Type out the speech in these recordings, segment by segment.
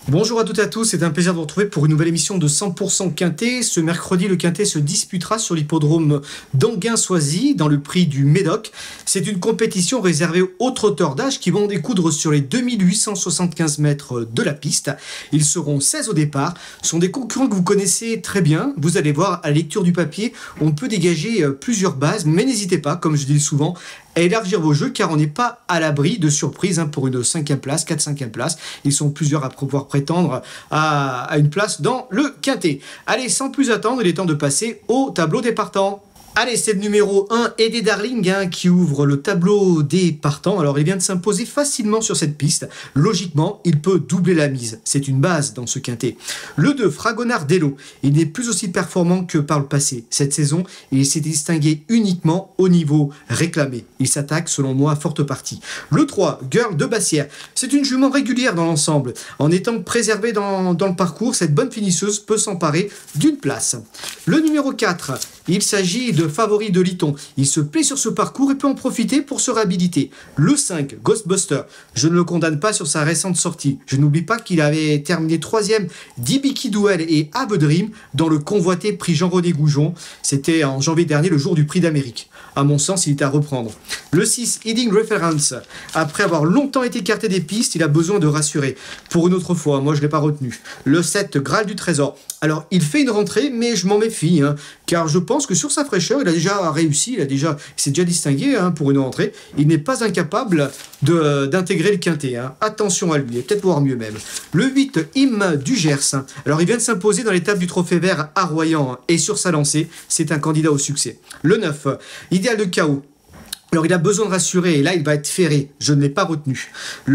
Bonjour à toutes et à tous, c'est un plaisir de vous retrouver pour une nouvelle émission de 100% Quintet. Ce mercredi, le Quintet se disputera sur l'hippodrome d'Anguin-Soisy dans le prix du Médoc. C'est une compétition réservée aux trotteurs d'âge qui vont découdre sur les 2875 mètres de la piste. Ils seront 16 au départ. Ce sont des concurrents que vous connaissez très bien. Vous allez voir, à la lecture du papier, on peut dégager plusieurs bases, mais n'hésitez pas, comme je dis souvent, à élargir vos jeux car on n'est pas à l'abri de surprises pour une 5e place, 4-5e place. Ils sont plusieurs à pouvoir prétendre à une place dans le Quintet. Allez, sans plus attendre, il est temps de passer au tableau des partants. Allez, c'est le numéro 1, Eddie Darling, qui ouvre le tableau des partants. Alors, il vient de s'imposer facilement sur cette piste. Logiquement, il peut doubler la mise. C'est une base dans ce quintet. Le 2, Fragonard Dello. Il n'est plus aussi performant que par le passé. Cette saison, il s'est distingué uniquement au niveau réclamé. Il s'attaque, selon moi, à forte partie. Le 3, Girl de Bassière. C'est une jument régulière dans l'ensemble. En étant préservée dans le parcours, cette bonne finisseuse peut s'emparer d'une place. Le numéro 4, il s'agit de favori de Liton. Il se plaît sur ce parcours et peut en profiter pour se réhabiliter. Le 5, Ghostbuster. Je ne le condamne pas sur sa récente sortie. Je n'oublie pas qu'il avait terminé 3e d'Ibiki Duel et Have a Dream dans le convoité prix Jean-René Goujon. C'était en janvier dernier, le jour du prix d'Amérique. À mon sens, il est à reprendre. Le 6, Heading Reference. Après avoir longtemps été écarté des pistes, il a besoin de rassurer. Pour une autre fois, moi je ne l'ai pas retenu. Le 7, Graal du Trésor. Alors, il fait une rentrée, mais je m'en méfie, car je pense que sur sa fraîcheur, il a déjà réussi, il s'est déjà distingué pour une rentrée. Il n'est pas incapable d'intégrer le quintet. Attention à lui, et peut-être voir mieux même. Le 8, Im du Gers. Alors, il vient de s'imposer dans l'étape du Trophée Vert à Royan, et sur sa lancée, c'est un candidat au succès. Le 9, Idéal de Chaos. Alors, il a besoin de rassurer, et là, il va être ferré. Je ne l'ai pas retenu.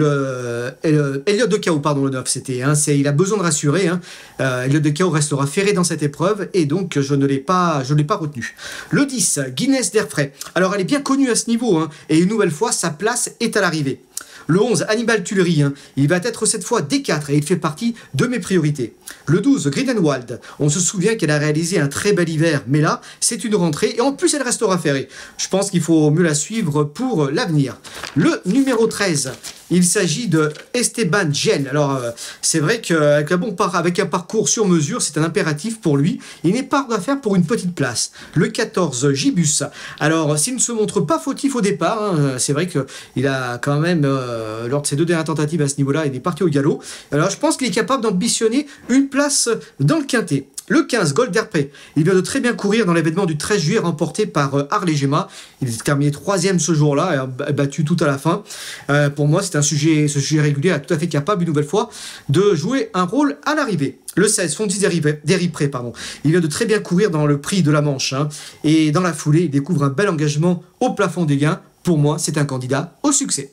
Elliot de Chaos, pardon, le 9, c'était. Il a besoin de rassurer. Elliot de Chaos restera ferré dans cette épreuve, et donc, je ne l'ai pas retenu. Le 10, Guinness d'Airfray. Alors, elle est bien connue à ce niveau, et une nouvelle fois, sa place est à l'arrivée. Le 11, Hannibal Tuileries, il va être cette fois D4 et il fait partie de mes priorités. Le 12, Greenwald, on se souvient qu'elle a réalisé un très bel hiver, mais là, c'est une rentrée et en plus, elle restera ferrée. Je pense qu'il faut mieux la suivre pour l'avenir. Le numéro 13, il s'agit de Esteban Gen. Alors, c'est vrai qu'avec un parcours sur mesure, c'est un impératif pour lui. Il n'est pas à faire pour une petite place. Le 14, Gibus. Alors, s'il ne se montre pas fautif au départ, c'est vrai qu'il a quand même, lors de ses 2 dernières tentatives à ce niveau-là, il est parti au galop. Alors, je pense qu'il est capable d'ambitionner une place dans le quintet. Le 15, Golderpré. Il vient de très bien courir dans l'événement du 13 juillet remporté par Harley Gemma. Il est terminé 3e ce jour-là et a battu tout à la fin. Pour moi, c'est ce sujet régulier est tout à fait capable, une nouvelle fois, de jouer un rôle à l'arrivée. Le 16, Fondis Deripré, pardon. Il vient de très bien courir dans le prix de la Manche. Et dans la foulée, il découvre un bel engagement au plafond des gains. Pour moi, c'est un candidat au succès.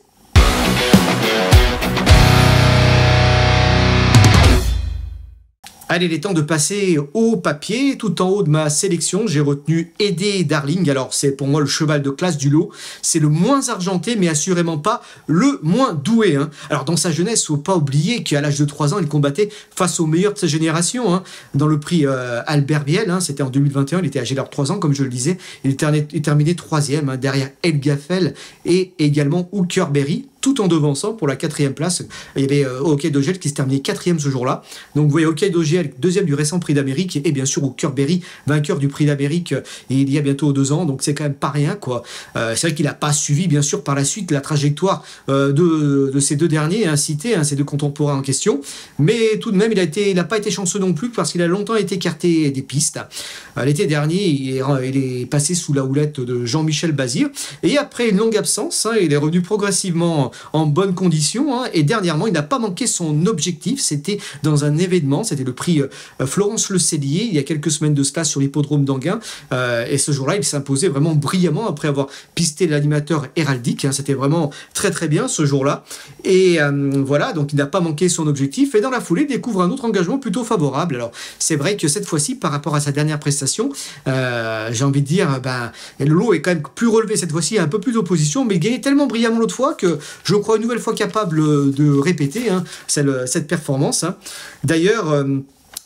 Allez, il est temps de passer au papier. Tout en haut de ma sélection, j'ai retenu Eddie Darling. Alors, c'est pour moi le cheval de classe du lot. C'est le moins argenté, mais assurément pas le moins doué. Alors, dans sa jeunesse, il ne faut pas oublier qu'à l'âge de 3 ans, il combattait face aux meilleurs de sa génération. Dans le prix Albert Biel, c'était en 2021, il était âgé de 3 ans, comme je le disais. Il terminé 3e, derrière El Gaffel et également Hooker Berry, tout en devançant pour la 4e place. Il y avait Hockey Dogel qui se terminait 4e ce jour-là. Donc vous voyez Hockey Dogel, 2e du récent prix d'Amérique, et bien sûr Hooker Berry, vainqueur du prix d'Amérique il y a bientôt 2 ans. Donc c'est quand même pas rien, quoi. C'est vrai qu'il n'a pas suivi, bien sûr, par la suite la trajectoire de ces 2 derniers cités, ces 2 contemporains en question. Mais tout de même, il n'a pas été chanceux non plus parce qu'il a longtemps été écarté des pistes. L'été dernier, il est passé sous la houlette de Jean-Michel Bazir. Et après une longue absence, il est revenu progressivement en bonne condition, et dernièrement il n'a pas manqué son objectif. C'était dans un événement, c'était le prix Florence Le Cellier il y a quelques semaines de cela sur l'hippodrome d'Anguin, et ce jour-là il s'imposait vraiment brillamment après avoir pisté l'animateur héraldique. C'était vraiment très très bien ce jour-là, et voilà, donc il n'a pas manqué son objectif, et dans la foulée il découvre un autre engagement plutôt favorable. Alors c'est vrai que cette fois-ci, par rapport à sa dernière prestation, j'ai envie de dire, le lot est quand même plus relevé cette fois-ci, un peu plus d'opposition, mais il gagnait tellement brillamment l'autre fois que je crois une nouvelle fois capable de répéter cette performance. D'ailleurs,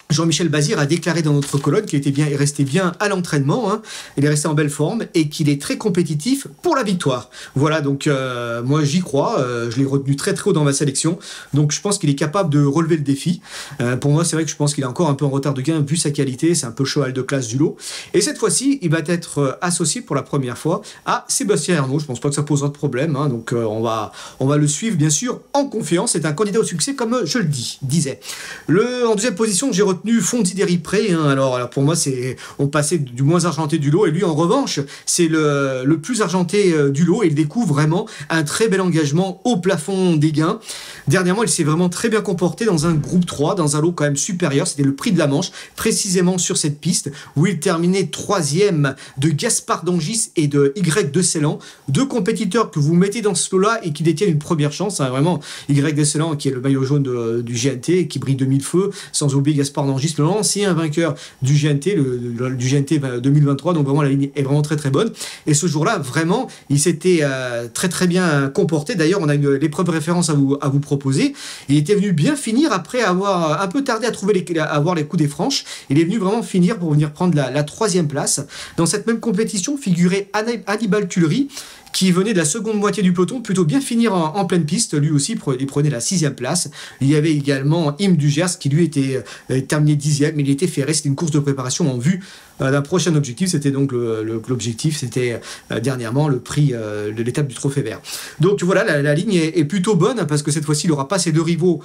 Jean-Michel Bazir a déclaré dans notre colonne qu'il est resté bien à l'entraînement, hein, il est resté en belle forme et qu'il est très compétitif pour la victoire. Voilà, donc moi j'y crois, je l'ai retenu très très haut dans ma sélection, donc je pense qu'il est capable de relever le défi. Pour moi c'est vrai que je pense qu'il est encore un peu en retard de gain vu sa qualité, c'est un peu cheval de classe du lot. Et cette fois-ci, il va être associé pour la première fois à Sébastien Ernaud, je pense pas que ça posera de problème, hein, donc on va le suivre bien sûr en confiance, c'est un candidat au succès comme je le disais. En deuxième position, j'ai retenu Fondy Deripré, hein. Alors pour moi, on passait du moins argenté du lot, et lui en revanche, c'est le plus argenté du lot, et il découvre vraiment un très bel engagement au plafond des gains. Dernièrement, il s'est vraiment très bien comporté dans un groupe 3, dans un lot quand même supérieur, c'était le Prix de la Manche, précisément sur cette piste, où il terminait 3e de Gaspard Dangis et de Y de Ceylan, deux compétiteurs que vous mettez dans ce lot-là et qui détiennent une première chance, hein, vraiment, Y de Ceylan qui est le maillot jaune du GNT, qui brille de mille feux, sans oublier Gaspard Dangis, l'ancien vainqueur du GNT, du GNT 2023, donc vraiment la ligne est vraiment très très bonne. Et ce jour-là, vraiment, il s'était très très bien comporté. D'ailleurs, on a l'épreuve de référence à vous proposer. Il était venu bien finir après avoir un peu tardé à avoir les coups des franches. Il est venu vraiment finir pour venir prendre la 3e place. Dans cette même compétition figurait Hannibal Tuileries, qui venait de la seconde moitié du peloton, plutôt bien finir en pleine piste. Lui aussi, il prenait la 6e place. Il y avait également Im du Gers, qui lui était terminé 10e, mais il était ferré. C'était une course de préparation en vue d'un prochain objectif. C'était donc l'objectif, c'était dernièrement le prix de l'étape du Trophée Vert. Donc voilà, la ligne est plutôt bonne, parce que cette fois-ci, il n'aura pas ses deux rivaux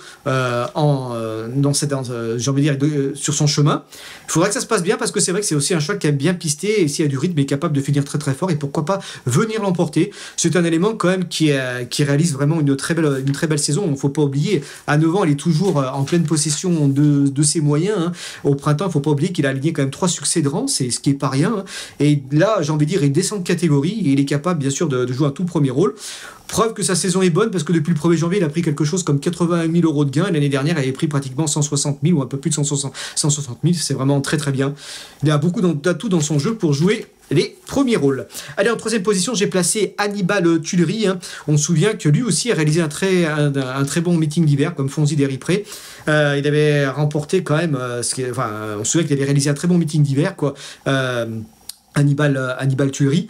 j'ai envie de dire, sur son chemin. Il faudra que ça se passe bien, parce que c'est vrai que c'est aussi un cheval qui aime bien pister, et s'il y a du rythme, est capable de finir très très fort, et pourquoi pas venir l'emporter. C'est un élément quand même qui réalise vraiment une très belle saison. Il ne faut pas oublier, à 9 ans, il est toujours en pleine possession de ses moyens, hein. Au printemps, il ne faut pas oublier qu'il a aligné quand même 3 succès de rang, c'est ce qui n'est pas rien, hein. Et là, j'ai envie de dire, il descend de catégorie et il est capable bien sûr de jouer un tout premier rôle. Preuve que sa saison est bonne, parce que depuis le 1er janvier, il a pris quelque chose comme 80 000 euros de gains. L'année dernière, il avait pris pratiquement 160 000 ou un peu plus de 160 000. C'est vraiment très très bien. Il a beaucoup d'atouts dans son jeu pour jouer les premiers rôles. Allez, en 3e position, j'ai placé Hannibal Tuileries, hein. On se souvient que lui aussi a réalisé un très bon meeting d'hiver, comme Fondy Deripré. Il avait remporté quand même, on se souvient qu'il avait réalisé un très bon meeting d'hiver, quoi. Hannibal Tuileries.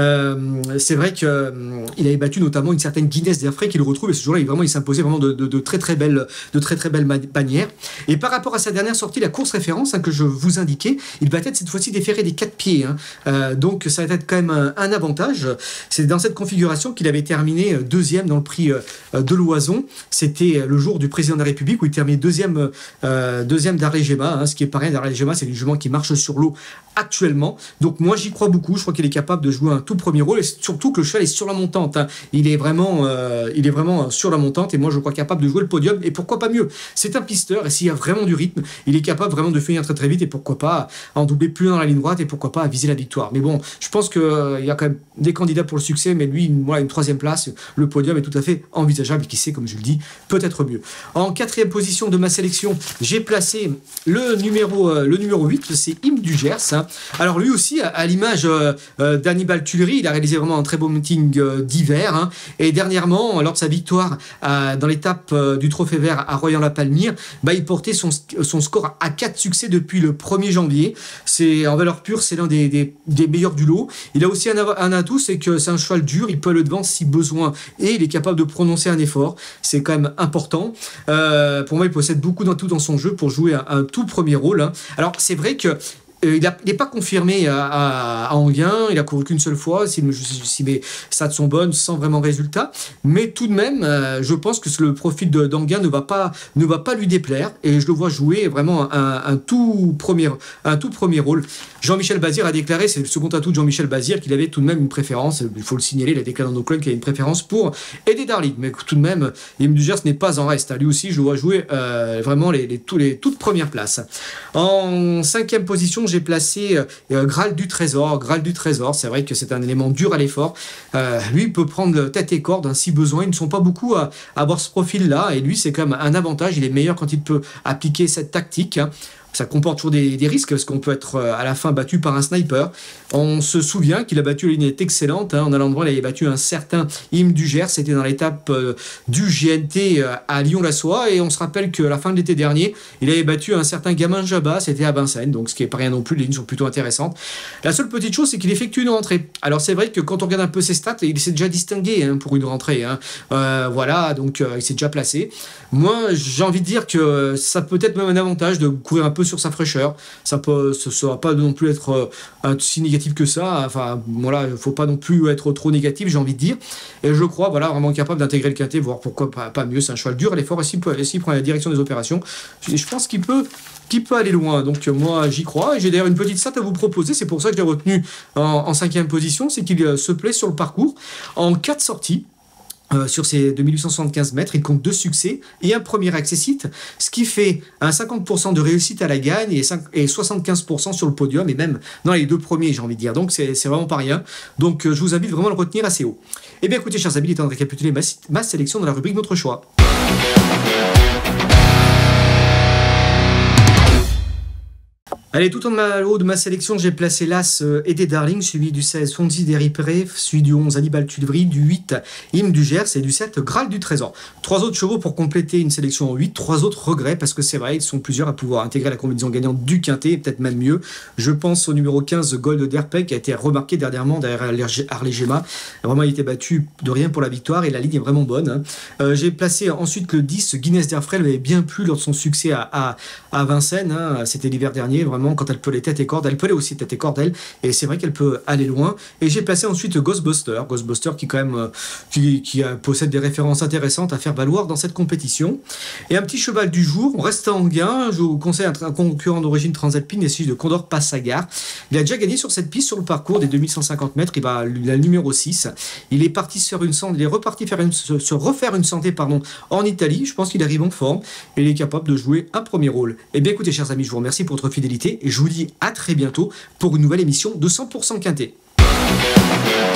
C'est vrai qu'il avait battu notamment une certaine Guinness d'Airfray qui le retrouve, et ce jour-là, il s'imposait vraiment de très très belles bannières. Et par rapport à sa dernière sortie, la course référence, hein, que je vous indiquais, il va être cette fois-ci déféré des 4 pieds, hein. Donc ça va être quand même un avantage. C'est dans cette configuration qu'il avait terminé 2e dans le prix de l'Oison. C'était le jour du président de la République, où il terminait 2e d'Arlegema, hein. Ce qui est pareil, d'Arlegema, c'est du jument qui marche sur l'eau actuellement. Donc moi j'y crois beaucoup, je crois qu'il est capable de jouer un tout premier rôle, et surtout que le cheval est sur la montante, hein. Il est vraiment sur la montante, et moi je crois capable de jouer le podium, et pourquoi pas mieux. C'est un pisteur, et s'il y a vraiment du rythme, il est capable vraiment de finir très très vite, et pourquoi pas en doubler plus dans la ligne droite, et pourquoi pas viser la victoire. Mais bon, je pense qu'il y a quand même des candidats pour le succès, mais lui, une 3e place, le podium est tout à fait envisageable, et qui sait, comme je le dis, peut-être mieux. En 4e position de ma sélection, j'ai placé le numéro 8, c'est Im du Gers, hein. Alors lui aussi, à l'image d'Hannibal Tuileries, il a réalisé vraiment un très beau meeting d'hiver, hein. Et dernièrement, lors de sa victoire dans l'étape du Trophée Vert à Royan-la-Palmyre, il portait son score à 4 succès depuis le 1er janvier. C'est en valeur pure, c'est l'un des meilleurs du lot. Il a aussi un atout, c'est que c'est un cheval dur, il peut aller devant si besoin, et il est capable de prononcer un effort. C'est quand même important. Pour moi, il possède beaucoup d'atouts dans son jeu pour jouer un tout premier rôle, hein. Alors c'est vrai que il n'est pas confirmé à Enghien, il a couru qu'une seule fois, si mes stats sont bonnes, sans vraiment résultat, mais tout de même, je pense que le profil d'Enghien ne va pas lui déplaire, et je le vois jouer vraiment un tout premier rôle. Jean-Michel Bazir a déclaré, c'est le second atout de Jean-Michel Bazir, qu'il avait tout de même une préférence, il faut le signaler, il a déclaré dans nos clubs qu'il avait une préférence pour Eddie Darling, mais tout de même, Im du Gers n'est pas en reste, lui aussi je le vois jouer vraiment les toutes premières places. En 5e position, j'ai placé Graal du Trésor. Graal du Trésor, c'est vrai que c'est un élément dur à l'effort. Lui, il peut prendre tête et corde, hein, si besoin. Ils ne sont pas beaucoup à avoir ce profil-là, et lui, c'est quand même un avantage. Il est meilleur quand il peut appliquer cette tactique, hein. ça comporte toujours des risques, parce qu'on peut être à la fin battu par un sniper. On se souvient qu'il a battu, une ligne excellente, hein, en allant droit, il avait battu un certain Im du Gers, c'était dans l'étape du GNT à Lyon-la-Soie, et on se rappelle qu'à la fin de l'été dernier, il avait battu un certain Gamin Jabba, c'était à Vincennes, donc ce qui n'est pas rien non plus, les lignes sont plutôt intéressantes. La seule petite chose, c'est qu'il effectue une rentrée. Alors c'est vrai que quand on regarde un peu ses stats, il s'est déjà distingué, hein, pour une rentrée, hein. Voilà, donc il s'est déjà placé. Moi, j'ai envie de dire que ça peut être même un avantage de courir un peu sur sa fraîcheur. Ça ne sera pas non plus être si négatif que ça. Enfin, voilà, il ne faut pas non plus être trop négatif, j'ai envie de dire. Et je crois, voilà, vraiment capable d'intégrer le quintet, voire pourquoi pas mieux. C'est un cheval dur à l'effort, et s'il prend la direction des opérations, je pense qu'il peut aller loin. Donc moi, j'y crois. Et j'ai d'ailleurs une petite stat à vous proposer. C'est pour ça que je l'ai retenu en 5e position. C'est qu'il se plaît sur le parcours en 4 sorties. Sur ces 2875 mètres, il compte 2 succès et un premier accessite, ce qui fait un 50% de réussite à la gagne et 75% sur le podium, et même dans les 2 premiers, j'ai envie de dire. Donc c'est vraiment pas rien. Donc je vous invite vraiment à le retenir assez haut. Et bien écoutez, chers amis, il est temps de récapituler ma sélection dans la rubrique Notre choix. Allez, tout en haut de ma sélection, j'ai placé l'As Eddie Darling, suivi du 16 Fonzi d'Eripré, suivi du 11 Hannibal Tudevry, du 8 Im du Gers et du 7 Graal du Trésor. 3 autres chevaux pour compléter une sélection en 8, 3 autres regrets, parce que c'est vrai, ils sont plusieurs à pouvoir intégrer la combinaison gagnante du quintet, peut-être même mieux. Je pense au numéro 15 Gold Derpec, qui a été remarqué dernièrement derrière Harley Gemma. Vraiment, il était battu de rien pour la victoire et la ligne est vraiment bonne, hein. J'ai placé ensuite le 10 Guinness d'Airfrail, avait bien plu lors de son succès à Vincennes, hein. C'était l'hiver dernier, vraiment. Quand elle peut les têtes et cordes, elle peut aller aussi tête et corde, elle, et c'est vrai qu'elle peut aller loin. Et j'ai placé ensuite Ghostbuster qui quand même possède des références intéressantes à faire valoir dans cette compétition. Et un petit cheval du jour, on reste en gain, je vous conseille un concurrent d'origine transalpine, il s'agit de Condor Passagar. Il a déjà gagné sur cette piste sur le parcours des 2150 mètres, il a le numéro 6. Il est parti se refaire une santé en Italie. Je pense qu'il arrive en forme et il est capable de jouer un premier rôle. Et bien écoutez, chers amis, je vous remercie pour votre fidélité et je vous dis à très bientôt pour une nouvelle émission de 100% Quintet.